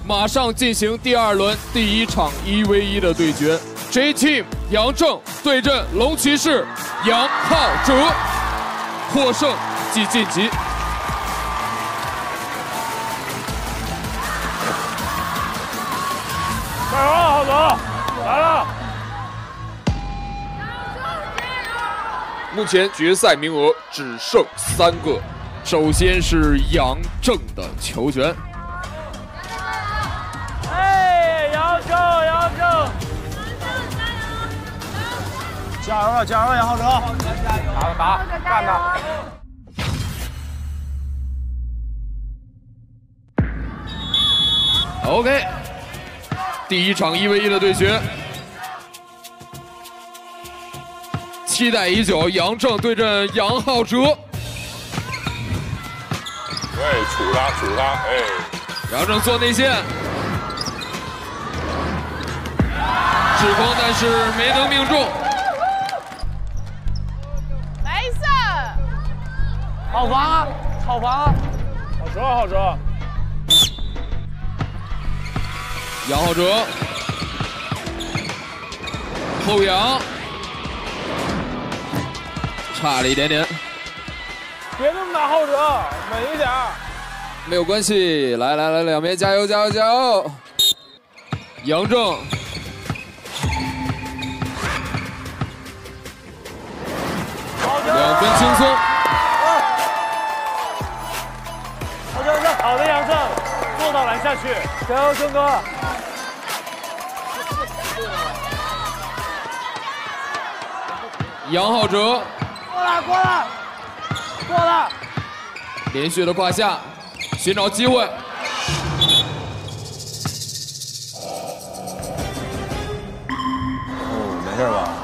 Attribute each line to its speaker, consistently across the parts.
Speaker 1: 马上进行第2轮第1场1v1的对决 ，J Team 杨正对阵龙骑士杨浩哲，获胜即晋级。
Speaker 2: 加油，浩哲，来了！
Speaker 1: 目前决赛名额只剩3个，首先是杨正的球权。
Speaker 2: 杨正，加油了，加油了，杨浩哲！打，干他！
Speaker 1: OK， 第1场1v1的对决，期待已久，杨正对阵杨浩哲。
Speaker 3: 对，杵他，哎！
Speaker 1: 杨正做内线，制空，但是没能命中。
Speaker 4: 来一次！
Speaker 2: 好防啊，好防啊！好折！
Speaker 1: 杨浩哲，后仰，差了一点点。
Speaker 2: 别那么打后折，稳一点。
Speaker 1: 没有关系，来，两边加油！杨正，2分轻松。
Speaker 2: 好的，杨正，做到篮下去，加油，正哥！
Speaker 1: 杨浩哲，
Speaker 2: 过了，
Speaker 1: 连续的胯下，寻找机会。
Speaker 2: 没事吧？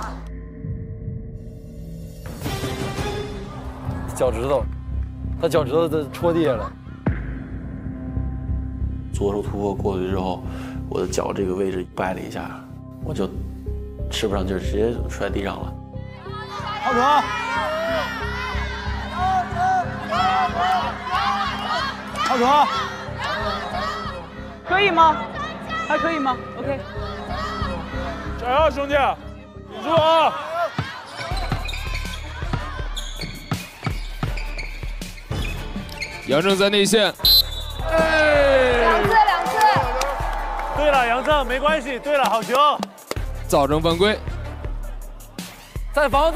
Speaker 2: 脚趾头，他脚趾头都戳地下了。
Speaker 5: 左手突破过去之后，我的脚这个位置掰了一下，我就吃不上劲儿，直接摔地上了。
Speaker 2: 浩哲，浩哲，
Speaker 4: 可以吗？还可以吗 ？OK。
Speaker 2: 加油，兄弟，顶住啊！
Speaker 1: 杨正在内线，
Speaker 4: 两次。
Speaker 2: 对了，杨正，没关系。对了，好球！
Speaker 1: 造成犯规。
Speaker 2: 再防！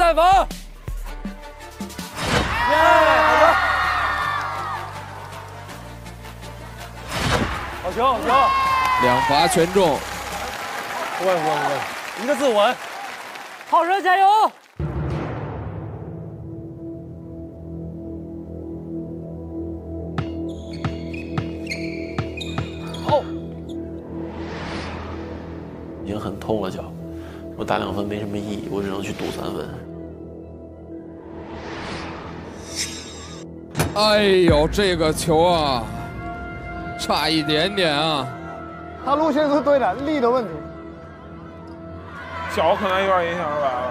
Speaker 2: 好球
Speaker 1: 2罚全中。
Speaker 2: 稳，一个字稳。浩哲加油！好，
Speaker 5: 已经很痛了脚。 我打2分没什么意义，我只能去赌3分。
Speaker 1: 哎呦，这个球啊，差一点点啊！
Speaker 6: 他路线是对的，力的问题。
Speaker 2: 脚可能有点影响是吧？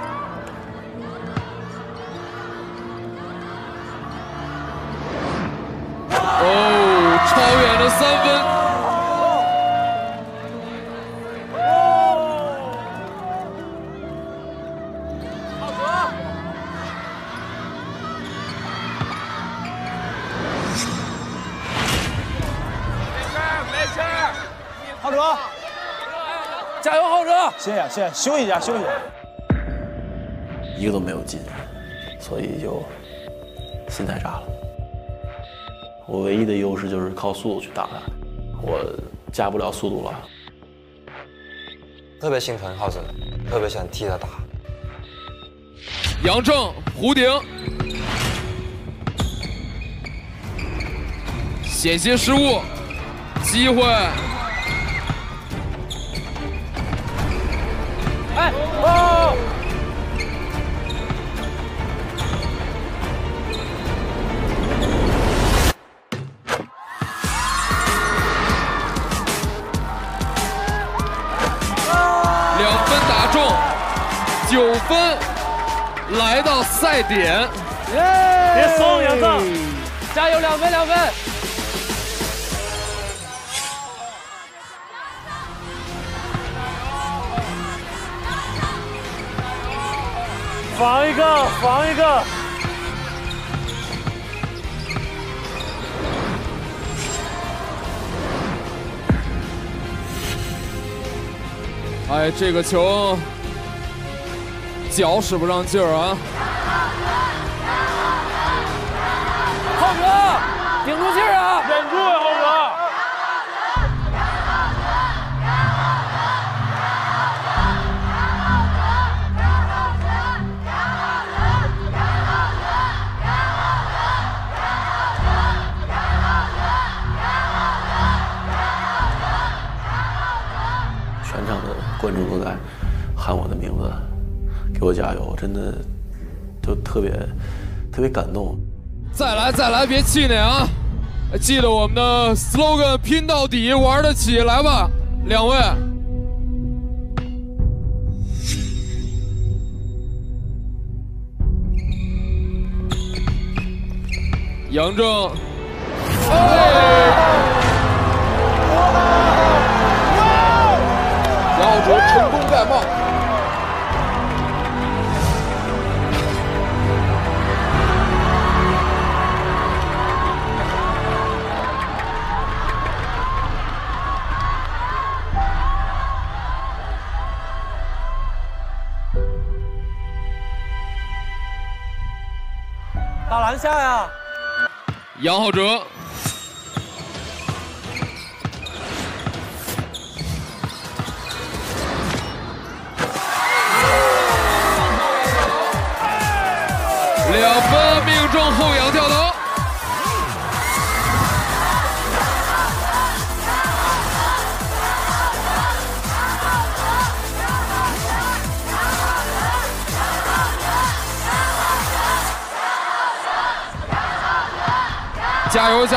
Speaker 1: 哦，超远的3分。
Speaker 2: 浩哲，加油，浩哲！歇下，休息一下。
Speaker 5: 一个都没有进，所以就心太炸了。我唯一的优势就是靠速度去打他，我加不了速度了。
Speaker 7: 特别心疼浩哲，特别想替他打。
Speaker 1: 杨正弧顶，险些失误，机会。
Speaker 2: 哎，哦！
Speaker 1: 2分打中，9分，来到赛点。
Speaker 2: 别松，杨正，加油，2分。 防一个，防一个。
Speaker 1: 哎，这个球脚使不上劲儿啊！
Speaker 2: 浩哥，顶住劲儿啊！忍住啊，浩哥！
Speaker 5: 全场的观众都在喊我的名字，给我加油，真的就特别感动。
Speaker 1: 再来，别气馁啊！记得我们的 slogan 拼到底，玩得起来吧，两位。杨正，杨浩哲成功盖帽。
Speaker 2: 打篮下呀！
Speaker 1: 杨浩哲，2分命中后仰跳投。加油！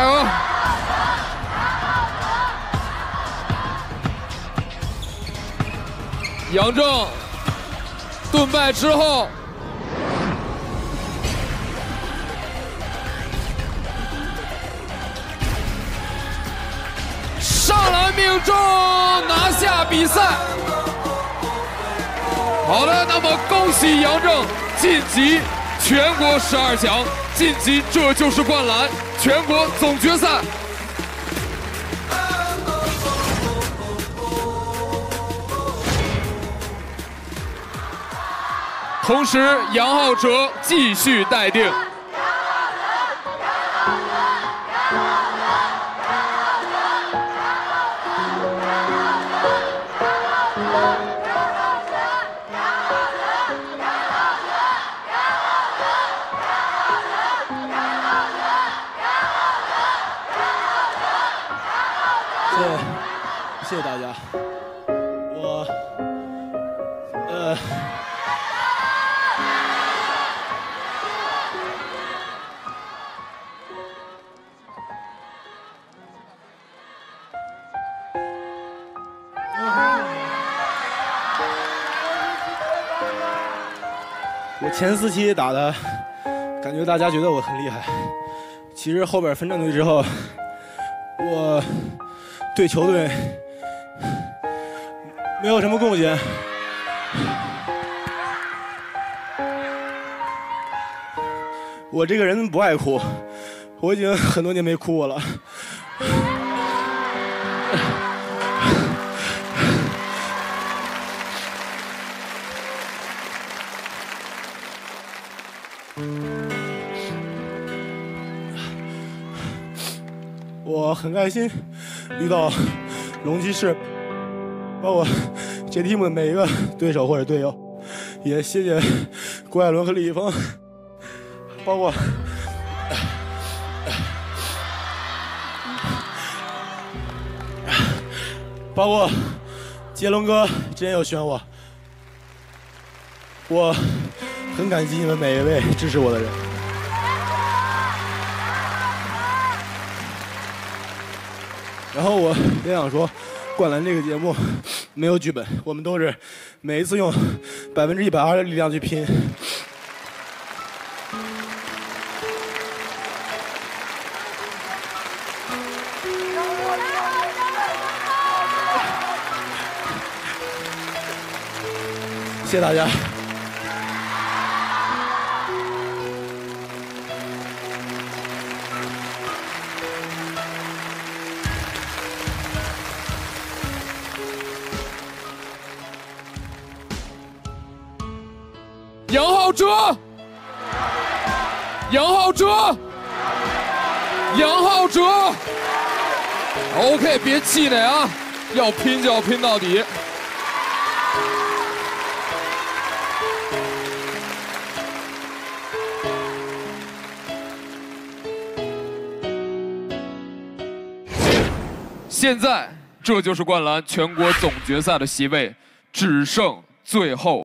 Speaker 1: 杨正盾败之后，上篮命中，拿下比赛。好的，那么恭喜杨正晋级全国12强，晋级这就是灌篮全国总决赛。同时，杨浩哲继续待定。
Speaker 8: 谢谢大家。我前4期打的，感觉大家觉得我很厉害。其实后边分战队之后，我对球队没有什么贡献。我这个人不爱哭，我已经很多年没哭过了。我很开心遇到龙骑士，包括这题目的每一个对手或者队友，也谢谢郭艾伦和李易峰，包括杰龙哥之前有选我，我很感激你们每一位支持我的人。然后我也想说，灌篮这个节目没有剧本，我们都是每一次用120%的力量去拼。谢谢大家。
Speaker 1: 哲，杨浩哲，杨浩哲 ，OK， 别气馁啊，要拼就要拼到底。现在，这就是灌篮全国总决赛的席位，只剩最后